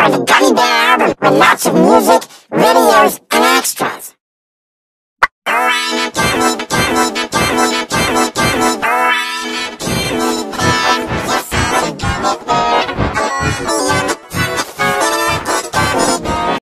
the Gummy Bear album with lots of music, videos, and extras.